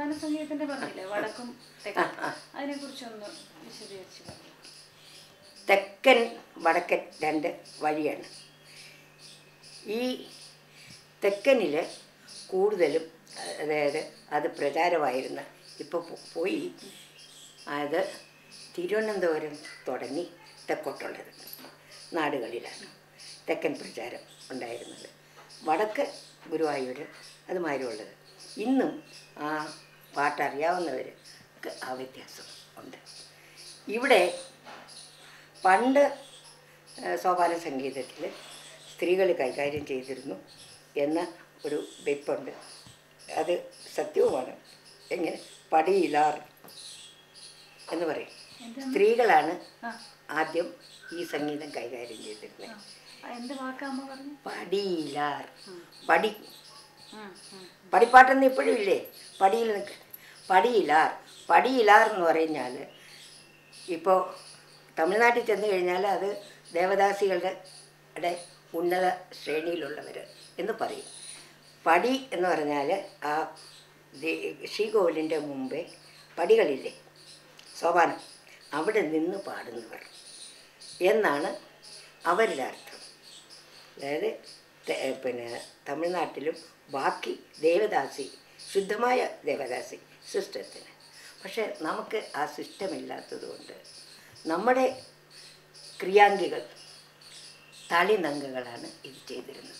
സോപാന സംഗീതത്തിന്റെ പറഞ്ഞില്ലേ വടക്കും തെക്കും, അതിനെക്കുറിച്ചൊന്ന് വിശദീകരിച്ച് പറഞ്ഞു. തെക്കൻ വടക്കൻ രണ്ട് വഴിയാണ്. ഈ തെക്കനിൽ കൂടുതലും അതായത് അത് പ്രചാരമായിരുന്ന ഇപ്പോൾ പോയി അത് തിരുവനന്തപുരം തുടങ്ങി തെക്കോട്ടുള്ളത് നാടുകളിലാണ് തെക്കൻ പ്രചാരം ഉണ്ടായിരുന്നത്. വടക്ക് ഗുരുവായൂർ അതുമാതിരിയുള്ളത്. ഇന്നും ആ പാട്ടറിയാവുന്നവർക്ക് ആ വ്യത്യാസം ഉണ്ട്. ഇവിടെ പണ്ട് സോപാന സംഗീതത്തിൽ സ്ത്രീകൾ കൈകാര്യം ചെയ്തിരുന്നു എന്ന ഒരു വെപ്പുണ്ട്. അത് സത്യവുമാണ്. എങ്ങനെ പടിയിലാർ എന്ന് പറയും. സ്ത്രീകളാണ് ആദ്യം ഈ സംഗീതം കൈകാര്യം ചെയ്തിരുന്നത്. പടിയിലാർ, പടി പടിപ്പാട്ടെന്ന് ഇപ്പോഴും ഇല്ലേ, പടിയിൽ നിൽക്കുക. പടിയിലാർ, പടിയിലാർ എന്ന് പറഞ്ഞാൽ ഇപ്പോൾ തമിഴ്നാട്ടിൽ ചെന്ന് കഴിഞ്ഞാൽ അത് ദേവദാസികളുടെ ഉന്നത ശ്രേണിയിലുള്ളവർ എന്ന് പറയും. പടി എന്ന് പറഞ്ഞാൽ ആ ശ്രീകോവിലിൻ്റെ മുമ്പേ പടികളില്ലേ സോപാനം, അവിടെ നിന്ന് പാടുന്നവർ എന്നാണ് അവരുടെ അർത്ഥം. അതായത് പിന്നെ തമിഴ്നാട്ടിലും ബാക്കി ദേവദാസി, ശുദ്ധമായ ദേവദാസി സിസ്റ്റത്തിന്. പക്ഷേ നമുക്ക് ആ സിസ്റ്റമില്ലാത്തതുകൊണ്ട് നമ്മുടെ ക്രിയാംഗികൾ തളിനങ്കകളാണ് ഇത് ചെയ്തിരുന്നത്.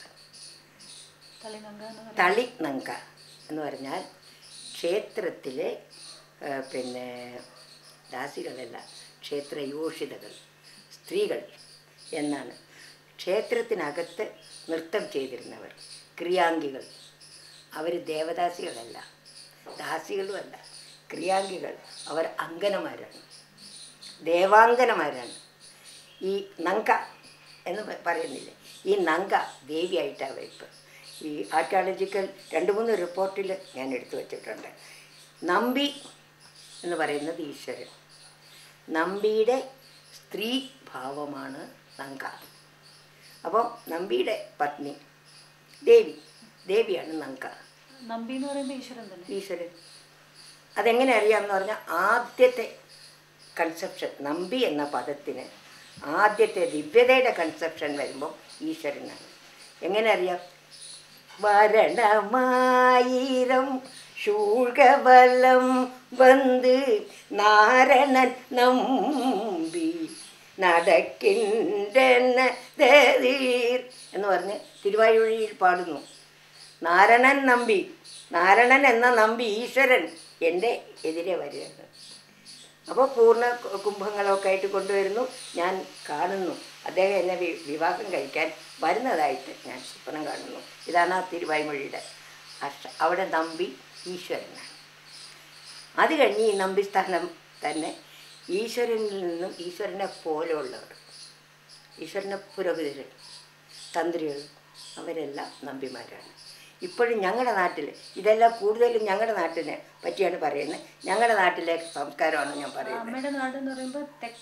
തളിനങ്ക എന്ന് പറഞ്ഞാൽ ക്ഷേത്രത്തിലെ പിന്നെ ദാസികളല്ല, ക്ഷേത്രയോഷിതകൾ, സ്ത്രീകൾ എന്നാണ്. ക്ഷേത്രത്തിനകത്ത് നൃത്തം ചെയ്തിരുന്നവർ ക്രിയാംഗികൾ. അവർ ദേവദാസികളല്ല, ദാസികളുമല്ല, ക്രിയാംഗികൾ. അവർ അങ്കനമാരാണ്, ദേവാങ്കനമാരാണ്. ഈ നങ്ക എന്ന് പറയുന്നില്ലേ, ഈ നങ്ക ദേവിയായിട്ടാണ് വയ്പ്പ്. ഈ ആർക്കിയോളജിക്കൽ 2-3 റിപ്പോർട്ടിൽ ഞാൻ എടുത്തു വച്ചിട്ടുണ്ട്. നമ്പി എന്ന് പറയുന്നത് ഈശ്വരൻ, നമ്പിയുടെ സ്ത്രീ ഭാവമാണ് നങ്ക. അപ്പോൾ നമ്പിയുടെ പത്നി ദേവി, ദേവിയാണ് നങ്ക. നമ്പി എന്ന് പറയുമ്പോൾ ഈശ്വരൻ തന്നെ. ഈശ്വരൻ. അതെങ്ങനെ അറിയാമെന്ന് പറഞ്ഞാൽ ആദ്യത്തെ കൺസെപ്ഷൻ, നമ്പി എന്ന പദത്തിന് ആദ്യത്തെ ദിവ്യതയുടെ കൺസെപ്ഷൻ വരുമ്പോൾ ഈശ്വരനാണ്. എങ്ങനെ അറിയാം? വരണമായിരം ശൂഴ്കബലം വന്ന് നാരണൻ നമ്പി നടക്കിൻ്റെന്നീർ എന്ന് പറഞ്ഞ് തിരുവായൂരിൽ പാടുന്നു. നാരണൻ നമ്പി, നാരണൻ എന്ന നമ്പി ഈശ്വരൻ എൻ്റെ എതിരെ വരികയാണ്. അപ്പോൾ പൂർണ്ണ കുംഭങ്ങളൊക്കെ ആയിട്ട് കൊണ്ടുവരുന്നു. ഞാൻ കാണുന്നു അദ്ദേഹം എന്നെ വിവാഹം കഴിക്കാൻ വരുന്നതായിട്ട് ഞാൻ സ്വപ്നം കാണുന്നു. ഇതാണ് ആ തിരുവായ്മൊഴിയുടെ അവിടെ നമ്പി ഈശ്വരനാണ്. അത് കഴിഞ്ഞ് ഈ നമ്പി സ്ഥാനം തന്നെ ഈശ്വരനിൽ നിന്നും ഈശ്വരനെ പോലെയുള്ളവർ, ഈശ്വരനെ പുരോഹിതർ, തന്ത്രികൾ, അവരെല്ലാം നമ്പിമാരാണ്. ഇപ്പോഴും ഞങ്ങളുടെ നാട്ടിൽ ഇതെല്ലാം കൂടുതലും ഞങ്ങളുടെ നാട്ടിനെ പറ്റിയാണ് പറയുന്നത്. ഞങ്ങളുടെ നാട്ടിലെ സംസ്കാരമാണ് ഞാൻ പറയുന്നത്.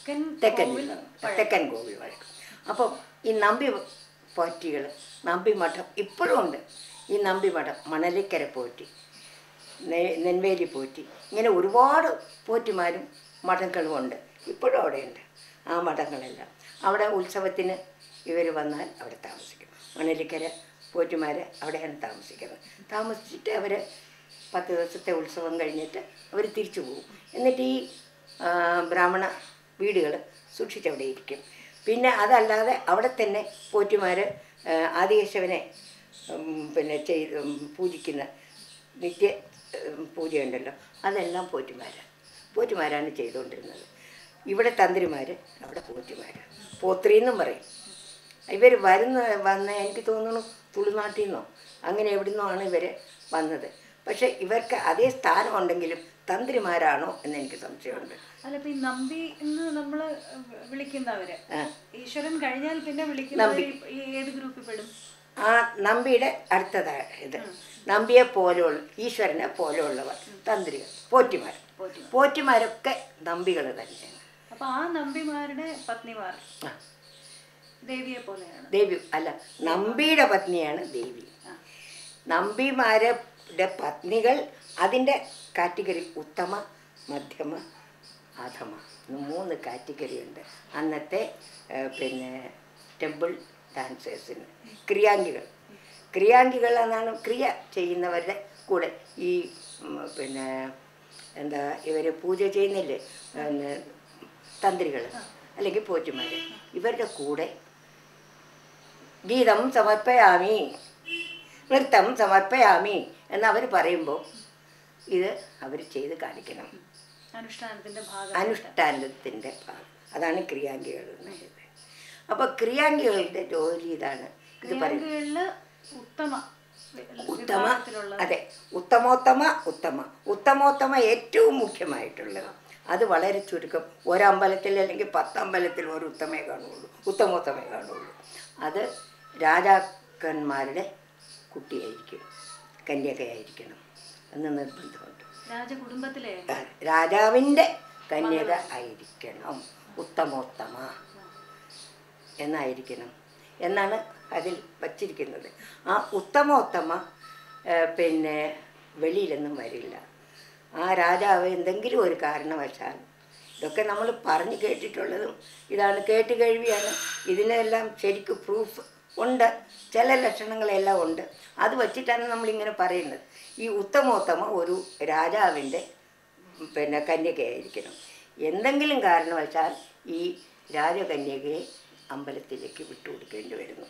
തെക്കൻ കോവിൽ വഴക്കം. അപ്പം ഈ നമ്പി പോറ്റികൾ, നമ്പി മഠം ഇപ്പോഴും ഉണ്ട്. ഈ നമ്പി മഠം, മണലിക്കര പോറ്റി, നെൻവേലി പോറ്റി, ഇങ്ങനെ ഒരുപാട് പോറ്റിമാരും മഠങ്ങളും ഉണ്ട്. ഇപ്പോഴും അവിടെയുണ്ട് ആ മഠങ്ങളെല്ലാം. അവിടെ ഉത്സവത്തിന് ഇവർ വന്നാൽ അവിടെ താമസിക്കും. മണലിക്കര പോറ്റുമാർ അവിടെയാണ് താമസിക്കുന്നത്. താമസിച്ചിട്ട് അവർ 10 ദിവസത്തെ ഉത്സവം കഴിഞ്ഞിട്ട് അവർ തിരിച്ചു പോകും. എന്നിട്ട് ഈ ബ്രാഹ്മണ വീടുകൾ സൂക്ഷിച്ചവിടെ ഇരിക്കും. പിന്നെ അതല്ലാതെ അവിടെ തന്നെ പോറ്റുമാർ ആദികേശവനെ പിന്നെ പൂജിക്കുന്ന നിത്യ പൂജയുണ്ടല്ലോ, അതെല്ലാം പോറ്റുമാരാണ് ചെയ്തുകൊണ്ടിരുന്നത്. ഇവിടെ തന്ത്രിമാർ, അവിടെ പോറ്റുമാരാണ്. പോത്രി എന്നും പറയും. ഇവർ വന്ന എനിക്ക് തോന്നുന്നു തുളുനാട്ടിൽ നിന്നോ അങ്ങനെ എവിടെ നിന്നോ ഇവർ വന്നത്. പക്ഷെ ഇവർക്ക് അതേ സ്ഥാനം ഉണ്ടെങ്കിലും തന്ത്രിമാരാണോ എന്ന് എനിക്ക് സംശയമുണ്ട്. അല്ല, ഈ നമ്പി എന്ന് നമ്മൾ വിളിക്കുന്നവര് ഈശ്വരൻ കഴിഞ്ഞാൽ പിന്നെ വിളിക്കുന്നവർ ഏത് ഗ്രൂപ്പിൽ പെടും? ആ നമ്പിയുടെ അടുത്തതാണ് ഇത്. നമ്പിയെ പോലെയുള്ള, ഈശ്വരനെ പോലെയുള്ളവർ തന്ത്രികൾ, പോറ്റിമാരൊക്കെ നമ്പികൾ തന്നെയാണ്. അപ്പൊ ആ നമ്പിമാരുടെ പത്നിമാർ ദേവിയെ പോലെയാണ്. ദേവി അല്ല, നമ്പിയുടെ പത്നിയാണ് ദേവി. നമ്പിമാരെ പത്നികൾ അതിൻ്റെ കാറ്റഗറി ഉത്തമ, മധ്യമ, അധമ എന്ന് 3 കാറ്റഗറി ഉണ്ട് അന്നത്തെ പിന്നെ ടെമ്പിൾ ഡാൻസേഴ്സിന്. ക്രിയാംഗികൾ എന്നാണ് ക്രിയ ചെയ്യുന്നവരുടെ കൂടെ ഈ പിന്നെ എന്താ ഇവർ പൂജ ചെയ്യുന്നില്ലേ, പിന്നെ തന്ത്രികൾ അല്ലെങ്കിൽ പോറ്റുമാർ, ഇവരുടെ കൂടെ ഗീതം സമർപ്പയാമി, നൃത്തം സമർപ്പയാമി എന്നവർ പറയുമ്പോൾ ഇത് അവർ ചെയ്ത് കാണിക്കണം. അനുഷ്ഠാനത്തിൻ്റെ ഭാഗം അതാണ് ക്രിയാംഗികൾ എന്നത്. അപ്പോൾ ക്രിയാംഗികളുടെ ജോലി ഇതാണ്. ഇത് പറയുന്നത് ഉത്തമ, അതെ, ഉത്തമോത്തമ ഏറ്റവും മുഖ്യമായിട്ടുള്ളത്. അത് വളരെ ചുരുക്കം, ഒരമ്പലത്തിൽ അല്ലെങ്കിൽ 10 അമ്പലത്തിൽ ഒരു ഉത്തമോത്തമേ കാണുള്ളൂ. അത് രാജാക്കന്മാരുടെ കുട്ടിയായിരിക്കും, കന്യകയായിരിക്കണം എന്ന് നിർബന്ധമുണ്ട്. രാജാവിൻ്റെ കന്യക ആയിരിക്കണം, ഉത്തമോത്തമ എന്നായിരിക്കണം എന്നാണ് അതിൽ വച്ചിരിക്കുന്നത്. ആ ഉത്തമോത്തമ പിന്നെ വെളിയിലൊന്നും വരില്ല. ആ രാജാവ് എന്തെങ്കിലും ഒരു കാരണവശാൽ, ഇതൊക്കെ നമ്മൾ പറഞ്ഞു കേട്ടിട്ടുള്ളതും ഇതാണ്, കേട്ട് കേൾവിയാണ്. ഇതിനെല്ലാം ശരിക്കും പ്രൂഫ് ഉണ്ട്, ചില ലക്ഷണങ്ങളെല്ലാം ഉണ്ട്. അത് വച്ചിട്ടാണ് നമ്മളിങ്ങനെ പറയുന്നത്. ഈ ഉത്തമോത്തമ ഒരു രാജാവിൻ്റെ പിന്നെ കന്യകയായിരിക്കണം. എന്തെങ്കിലും കാരണവശാൽ ഈ രാജകന്യകയെ അമ്പലത്തിലേക്ക് വിട്ടുകൊടുക്കേണ്ടി വരുന്നു.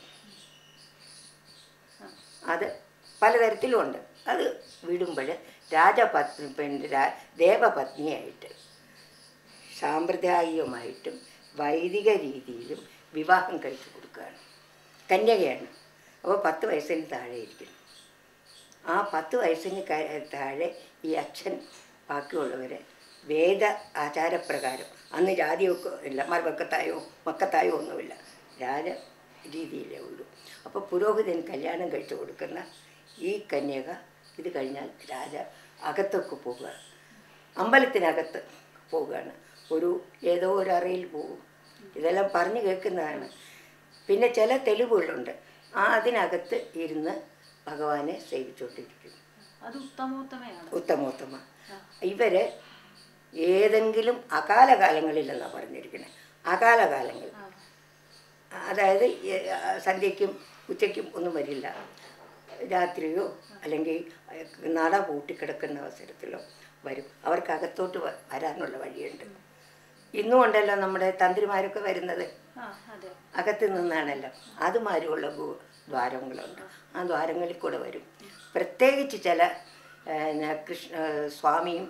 അത് പലതരത്തിലുമുണ്ട്. അത് വിടുമ്പോൾ പിന്നെ ദേവപത്നിയായിട്ട് സാമ്പ്രദായികമായിട്ടും വൈദിക രീതിയിലും വിവാഹം കഴിച്ചു കൊടുക്കുകയാണ്. കന്യകയാണ്. അപ്പോൾ 10 വയസ്സിന് താഴെ ഇരിക്കണം. ആ 10 വയസ്സിന് താഴെ ഈ അച്ഛൻ ബാക്കിയുള്ളവരെ വേദ ആചാരപ്രകാരം, അന്ന് ജാതിയൊക്കെ ഇല്ല, മക്കത്തായോ ഒന്നുമില്ല, രാജ രീതിയിലേ ഉള്ളൂ. അപ്പോൾ പുരോഹിതൻ കല്യാണം കഴിച്ചു കൊടുക്കുന്ന ഈ കന്യക ഇത് കഴിഞ്ഞാൽ രാജ അകത്തൊക്കെ പോവുക, അമ്പലത്തിനകത്ത് പോവുകയാണ്. ഏതോ ഒരു അറയിൽ പോകും. ഇതെല്ലാം പറഞ്ഞു കേൾക്കുന്നതാണ്. പിന്നെ ചില തെളിവുകളുണ്ട്. അതിനകത്ത് ഇരുന്ന് ഭഗവാനെ സേവിച്ചുകൊണ്ടിരിക്കും. ഉത്തമോത്തമ. ഇവര് ഏതെങ്കിലും അകാലകാലങ്ങളിലെന്നാണ് പറഞ്ഞിരിക്കുന്നത്. അകാലകാലങ്ങൾ, അതായത് സന്ധ്യയ്ക്കും ഉച്ചയ്ക്കും ഒന്നും വരില്ല. രാത്രിയോ അല്ലെങ്കിൽ നട പൂട്ടിക്കിടക്കുന്ന അവസരത്തിലോ വരും. അവർക്ക് അകത്തോട്ട് വരാനുള്ള വഴിയുണ്ട്. ഇന്നും ഉണ്ടല്ലോ നമ്മുടെ തന്ത്രിമാരൊക്കെ വരുന്നത് അകത്ത് നിന്നാണല്ലോ. അതുമാതിരിയുള്ള ദ്വാരങ്ങളുണ്ട്. ആ ദ്വാരങ്ങളിൽ കൂടെ വരും. പ്രത്യേകിച്ച് ചില സ്വാമിയും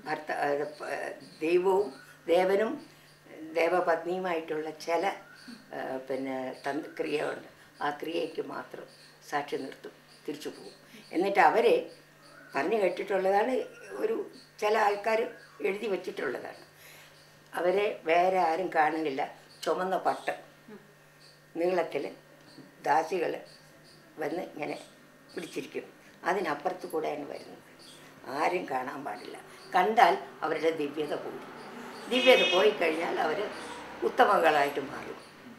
ദേവനും ദേവപത്നിയുമായിട്ടുള്ള ചില പിന്നെ ക്രിയയുണ്ട്. ആ ക്രിയയ്ക്ക് മാത്രം സാക്ഷി നിർത്തും, തിരിച്ചു പോകും. എന്നിട്ട് അവരെ പറഞ്ഞു കേട്ടിട്ടുള്ളതാണ്, ചില ആൾക്കാർ എഴുതി വച്ചിട്ടുള്ളതാണ്. അവരെ വേറെ ആരും കാണുന്നില്ല. ചുമന്ന പട്ട് നീളത്തിൽ ദാസികൾ വന്ന് ഇങ്ങനെ പിടിച്ചിരിക്കും. അതിനപ്പുറത്ത് കൂടെയാണ് വരുന്നത്. ആരും കാണാൻ പാടില്ല. കണ്ടാൽ അവരുടെ ദിവ്യത പോയി കഴിഞ്ഞാൽ അവർ ഉത്തമകളായിട്ട് മാറും.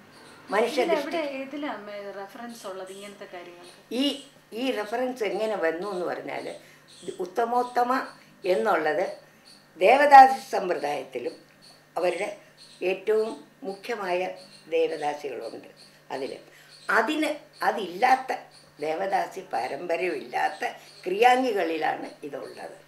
ഈ റെഫറൻസ് എങ്ങനെ വന്നു എന്ന് പറഞ്ഞാൽ, ഉത്തമോത്തമ എന്നുള്ളത് ദേവദാസി സമ്പ്രദായത്തിലും അവരുടെ ഏറ്റവും മുഖ്യമായ ദേവദാസികളുണ്ട്. അതില്ലാത്ത ദേവദാസി പാരമ്പര്യമില്ലാത്ത ക്രിയാംഗികളിലാണ് ഇതുള്ളത്.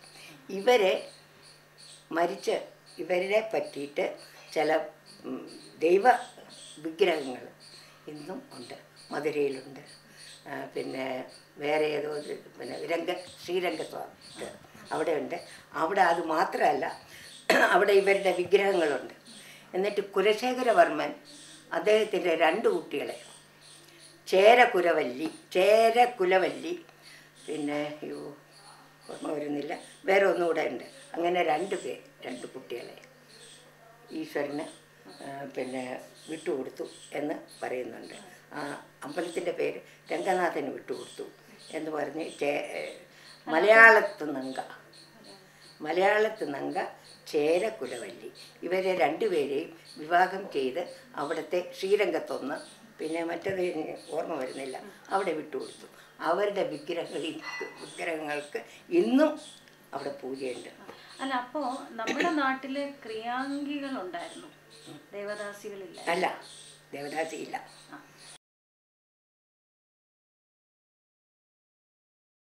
ഇവരെ പറ്റിയിട്ട് ചില ദൈവ വിഗ്രഹങ്ങൾ ഇന്നും ഉണ്ട്. മധുരയിലുണ്ട്. പിന്നെ വേറെ ഏതോ ശ്രീരംഗസ്വാമി അവിടെയുണ്ട്. അവിടെ അത് മാത്രമല്ല, അവിടെ ഇവരുടെ വിഗ്രഹങ്ങളുണ്ട്. എന്നിട്ട് കുലശേഖരവർമ്മൻ അദ്ദേഹത്തിൻ്റെ 2 കുട്ടികളെ ചേരകുലവല്ലി പിന്നെ ഓർമ്മ വരുന്നില്ല, വേറെ ഒന്നുകൂടെ ഉണ്ട്. അങ്ങനെ 2 കുട്ടികളെ ഈശ്വരന് പിന്നെ വിട്ടുകൊടുത്തു എന്ന് പറയുന്നുണ്ട്. ആ അമ്പലത്തിൻ്റെ പേര് രംഗനാഥന് വിട്ടുകൊടുത്തു എന്ന് പറഞ്ഞ് മലയാളത്ത് നങ്ക ചേരകുലവല്ലി ഇവരെ 2 പേരെയും വിവാഹം ചെയ്ത് അവിടുത്തെ ശ്രീരംഗത്തൊന്ന്, പിന്നെ മറ്റേത് ഓർമ്മ വരുന്നില്ല, അവിടെ വിട്ടുകൊടുത്തു. അവരുടെ വിഗ്രഹങ്ങൾക്ക് ഇന്നും അവിടെ പൂജയുണ്ട്. അല്ല, അപ്പോ നമ്മുടെ നാട്ടില് ക്രിയാംഗികൾ ഉണ്ടായിരുന്നു, ദേവദാസികളില്ല? അല്ല, ദേവദാസി ഇല്ല.